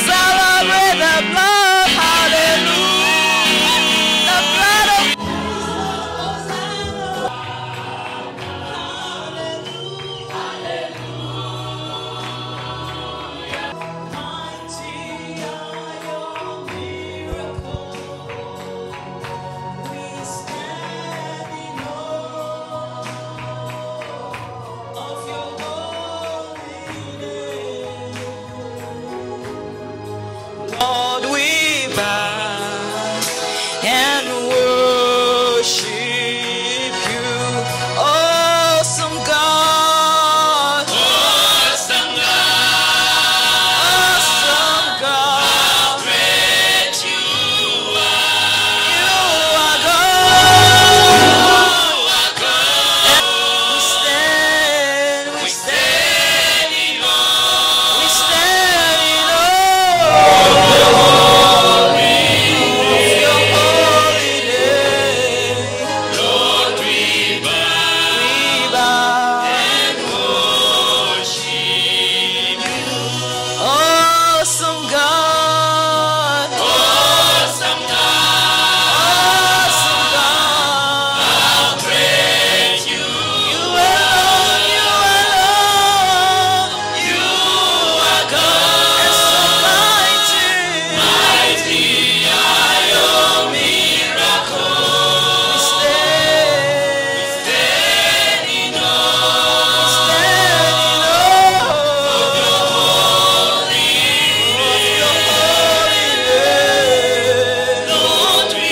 celebrate the blood. Hallelujah. The blood of Lord, we bow and worship you, awesome God, awesome God, awesome God. How great you are God. We stand in awe. We stand in awe. Awesome God, awesome God, awesome God. How great you alone, you are God. And so mighty, mighty are your miracles. We stand in awe, we stand in awe of your holy name. Lord, we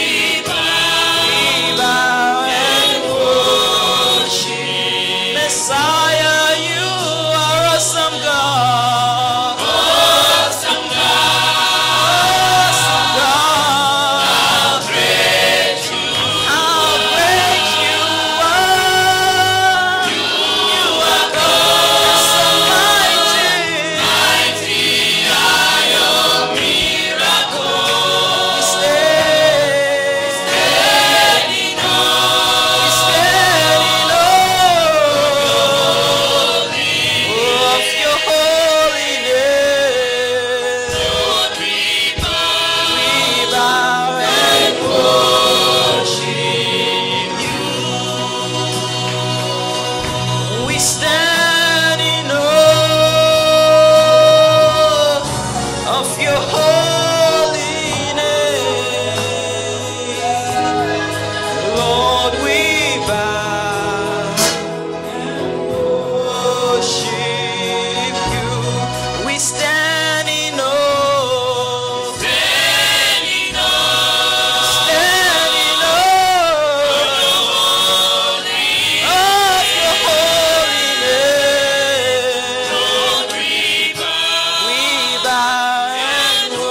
bow and worship. Messiah, you are awesome God. Awesome God. Awesome God. How great you are. You are God. So mighty. Mighty are your miracles. We stand in awe. We stand in awe of your holy name. Lord, we bow and worship you. We stand in awe of your holy name. Lord, we bow and worship you. We stand in awe. Stand in awe. Stand in awe of your holy name. Lord, we bow and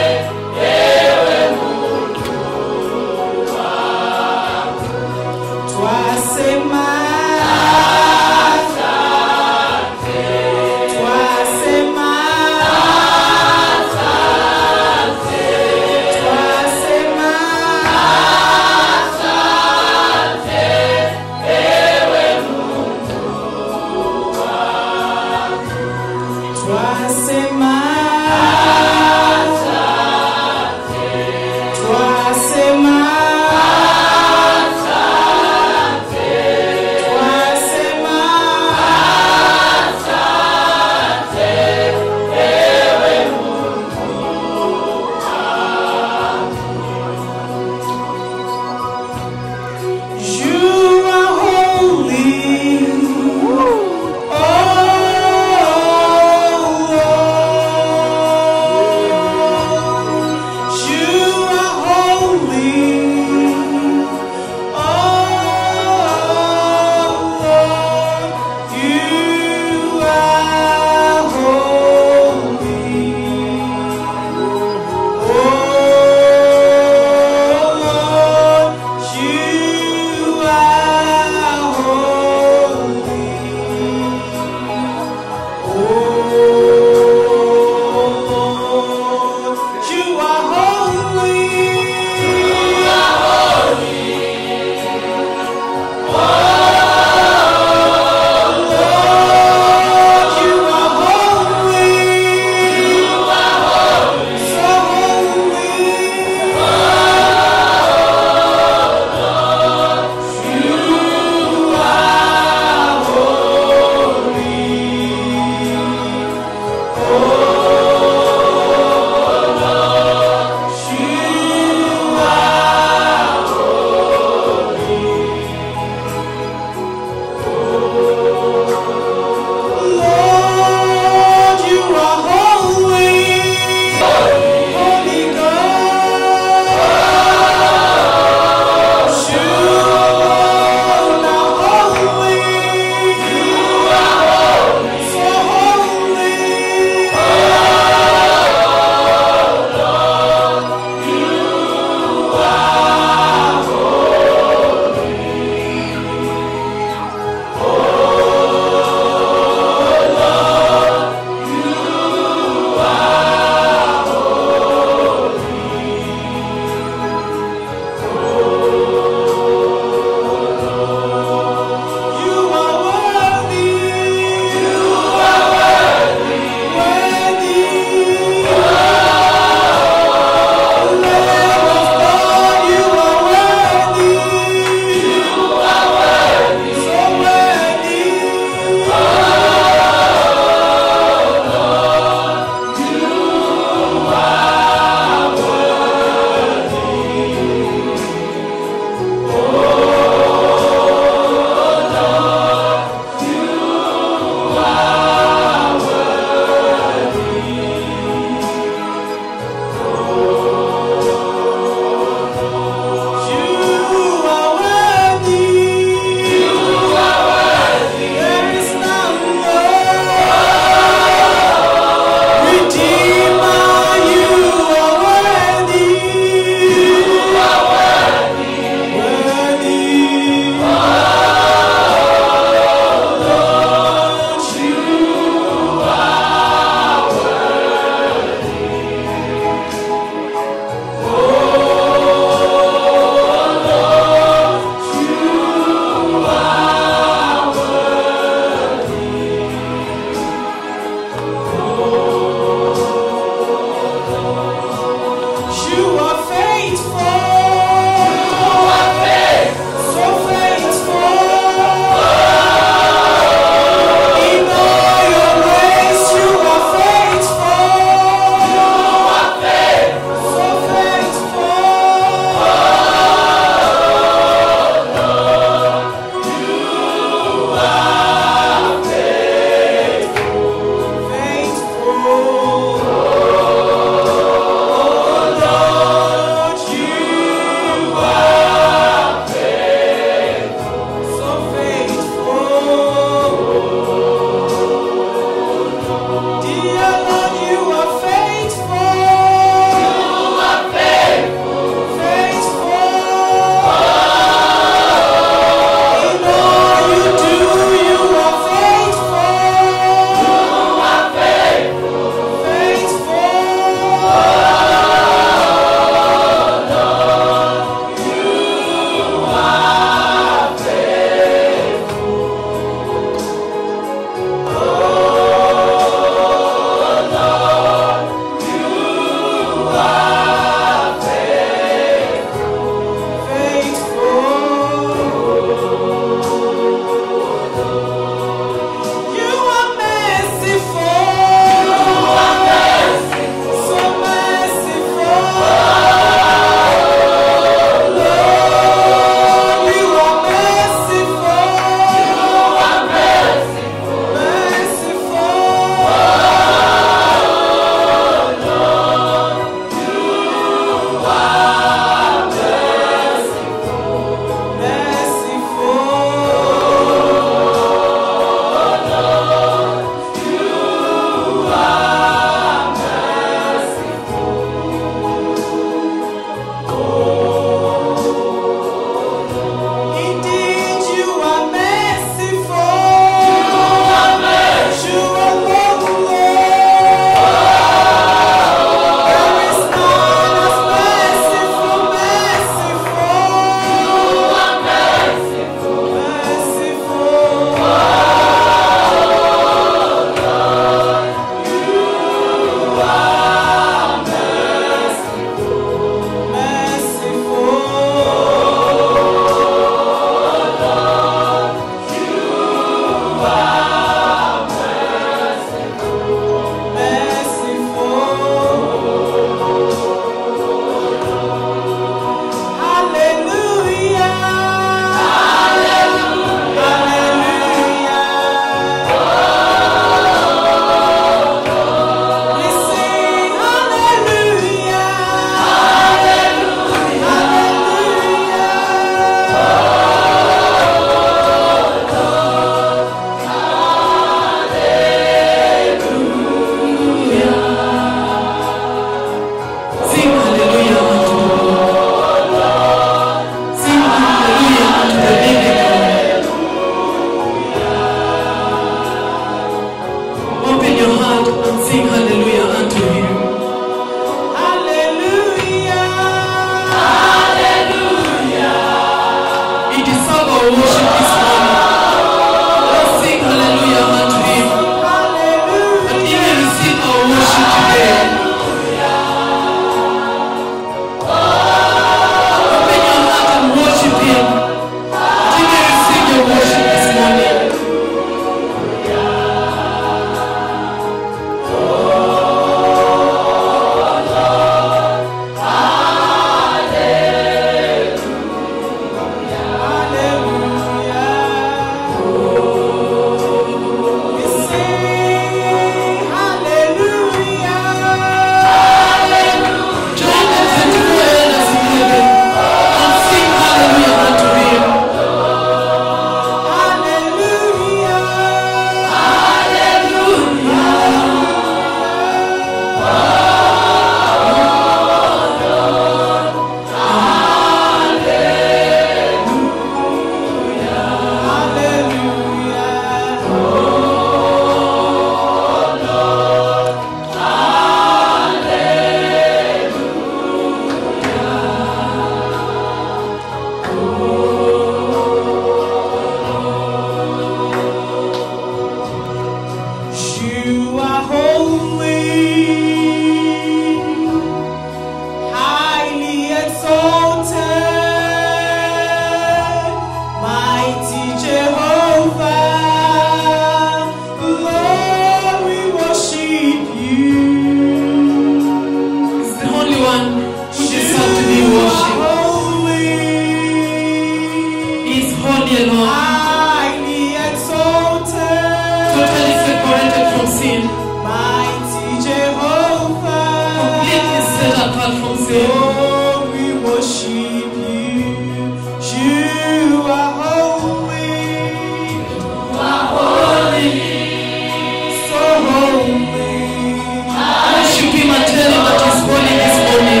Lord, we worship you. You are holy. You are holy. So holy. Worship him and tell him that he's holy this morning.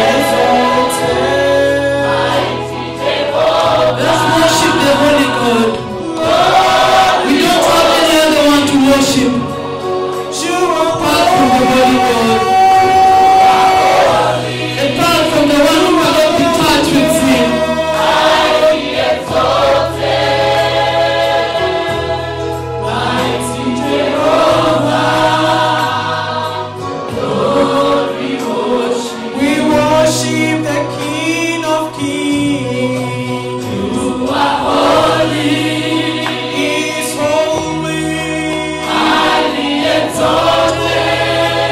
Let's worship the Holy God. We don't have any other one to worship apart from the Holy God. Apart from the one who cannot be touched with sin. We worship the King of Kings. You are holy. He is holy. Highly exalted.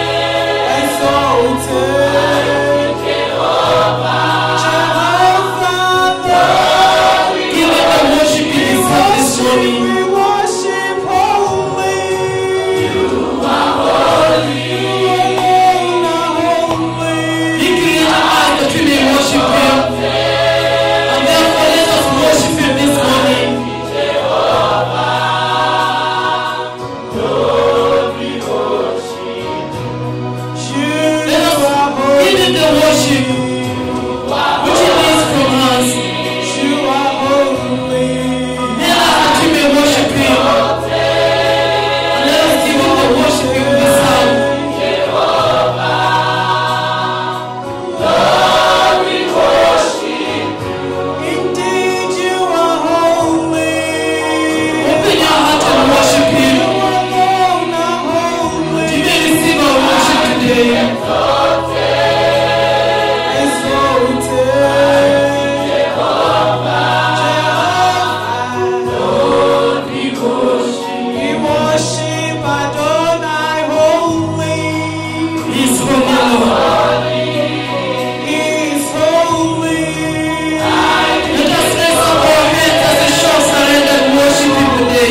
Exalted. Jehovah. Give him the worship he deserves this morning. We worship holy. You are holy. He created us that we may worship him. And therefore let us worship him this morning. Let us give him the worship which he needs from us. You are holy. Let us that we may worship him. And let us give him the worship he deserves. Indeed, you are holy. Open your heart and worship him. You alone are holy. You may receive our worship today. Exalted. Jehovah. Lord, we worship Adonai holy. He's holy, Lord. He is holy. Let us raise up our hands as a show of surrender and worship him today.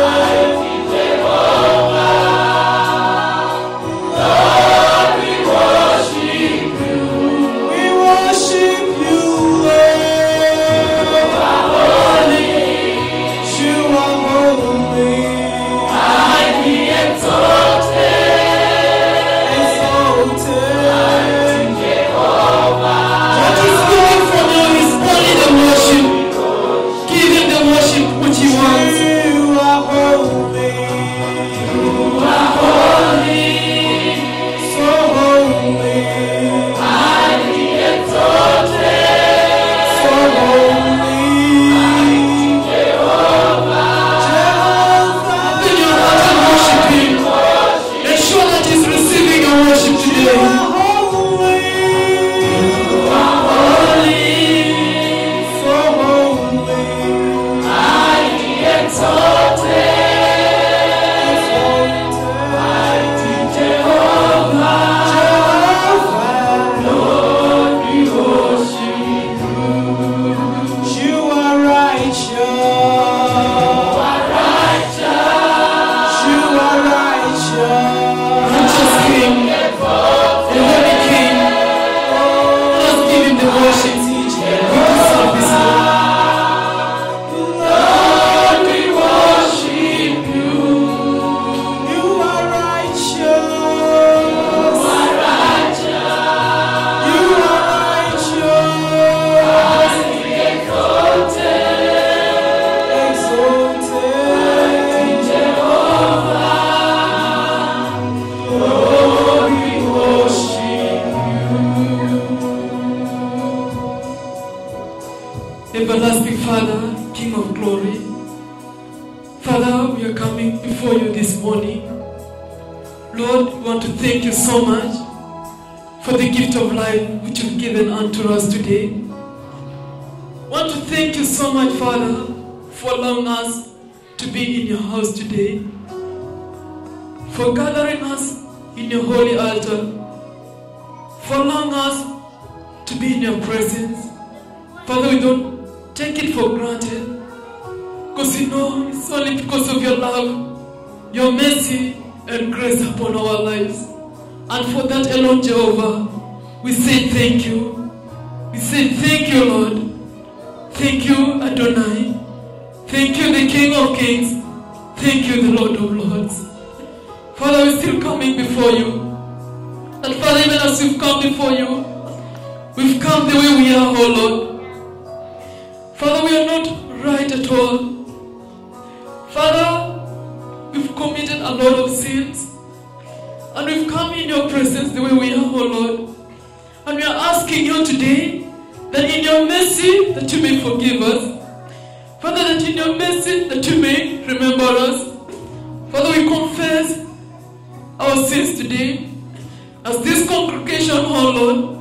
We worship you, Lord. You are holy. You are holy. Highly exalted. Exalted. What is given from you is only the worship. Give him the worship which he wants. You are holy. You are holy. So holy. Highly exalted. So holy. Jehovah. Open your heart and worship him. Ensure that he's receiving your worship today. You are holy. You are holy. So holy. Highly exalted. Mighty Jehovah. Lord, we worship you. You are righteous. You are righteous. Righteous King. The Holy King. Let us give him the worship. We deserve this Lord. Lord, we worship you. You are righteous. You are righteous. Exalted. Jehovah. Lord, we worship you. Everlasting Father, King of glory. Father, we are coming before you this morning. Lord, we want to thank you so much for the gift of life which you've given unto us today. We want to thank you so much, Father, for allowing us to be in your house today, for gathering us in your holy altar, for allowing us to be in your presence. Father, we don't take it for granted, because we know it's only because of your love, your mercy and grace upon our lives. And for that alone, Jehovah, we say thank you. We say thank you, Lord. Thank you, Adonai. Thank you, the King of Kings. Thank you, the Lord of Lords. Father, we're still coming before you. And Father, even as we've come before you, we've come the way we are, oh Lord. Father, we are not right at all. Father, we've committed a lot of sins. And we've come in your presence the way we are, oh Lord. And we are asking you today that in your mercy that you may forgive us. Father, that in your mercy that you may remember us. Father, we confess our sins today as this congregation, oh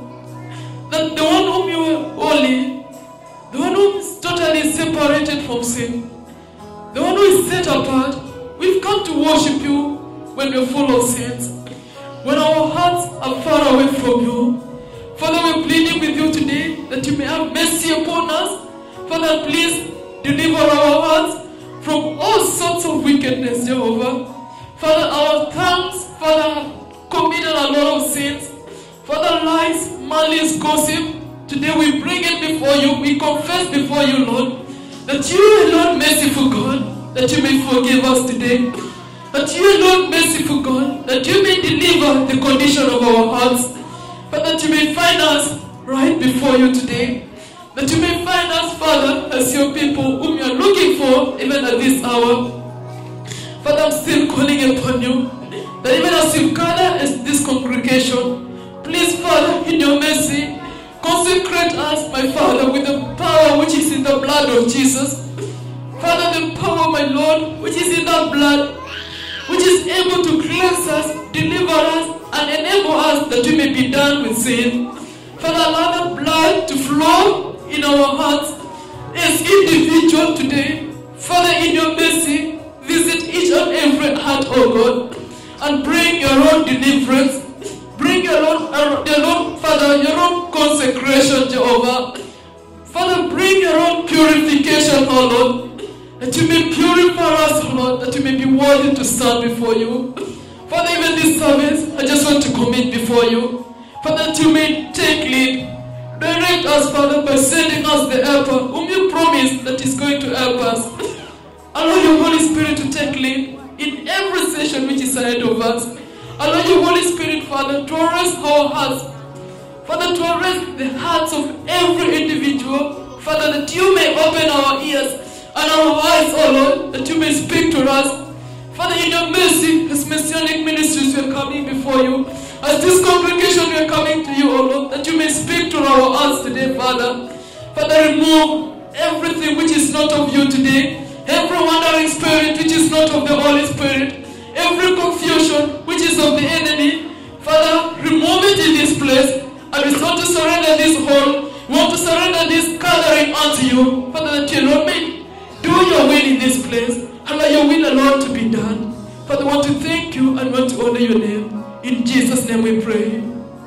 Lord, that the one whom you are holy, the one who is totally separated from sin, the one who is set apart, we've come to worship you when we're full of sins, when our hearts are far away from you. Father, we're pleading with you today that you may have mercy upon us. Father, please deliver our hearts from all sorts of wickedness, Jehovah. Father, our tongues, Father, have committed a lot of sins. Father, lies, malice, gossip. Today we bring it before you. We confess before you, Lord, that you alone, merciful God, that you may forgive us today. That you alone, merciful God, that you may deliver the condition of our hearts. But that you may find us right before you today. That you may find us, Father, as your people whom you are looking for even at this hour. Father, I'm still calling upon you that even as you gather as this congregation, please, Father, in your mercy, consecrate us, my Father, with the power which is in the blood of Jesus. Father, the power, my Lord, which is in that blood, which is able to cleanse us, deliver us, and enable us that we may be done with sin. Father, allow the blood to flow in our hearts as individuals today. Father, in your mercy, visit each and every heart, oh God, and bring your own deliverance. Bring your own, Father, your own consecration, Jehovah. Father, bring your own purification, oh Lord, that you may purify us, oh Lord, that you may be worthy to stand before you. Father, even this service, I just want to commit before you. Father, that you may take lead. Direct us, Father, by sending us the helper, whom you promised that is going to help us. Allow your Holy Spirit to take lead in every session which is ahead of us. Allow your Holy Spirit, Father, to arrest our hearts. Father, to arrest the hearts of every individual. Father, that you may open our ears and our eyes, oh Lord, that you may speak to us. Father, in your mercy, as Messianic Ministries, we are coming before you. As this congregation, we are coming to you, O Lord, that you may speak to our hearts today, Father. Father, remove everything which is not of you today. Every wandering spirit which is not of the Holy Spirit. Every confusion which is of the enemy. Father, remove it in this place. And we want to surrender this hall. We want to surrender this gathering unto you. Father, that you, Lord, may do your will in this place. Allow your will alone to be done. Father, I want to thank you and want to honor your name. In Jesus' name we pray.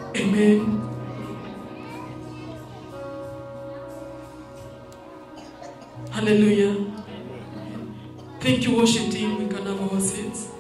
Amen. Hallelujah. Thank you, worship team. We can have our seats.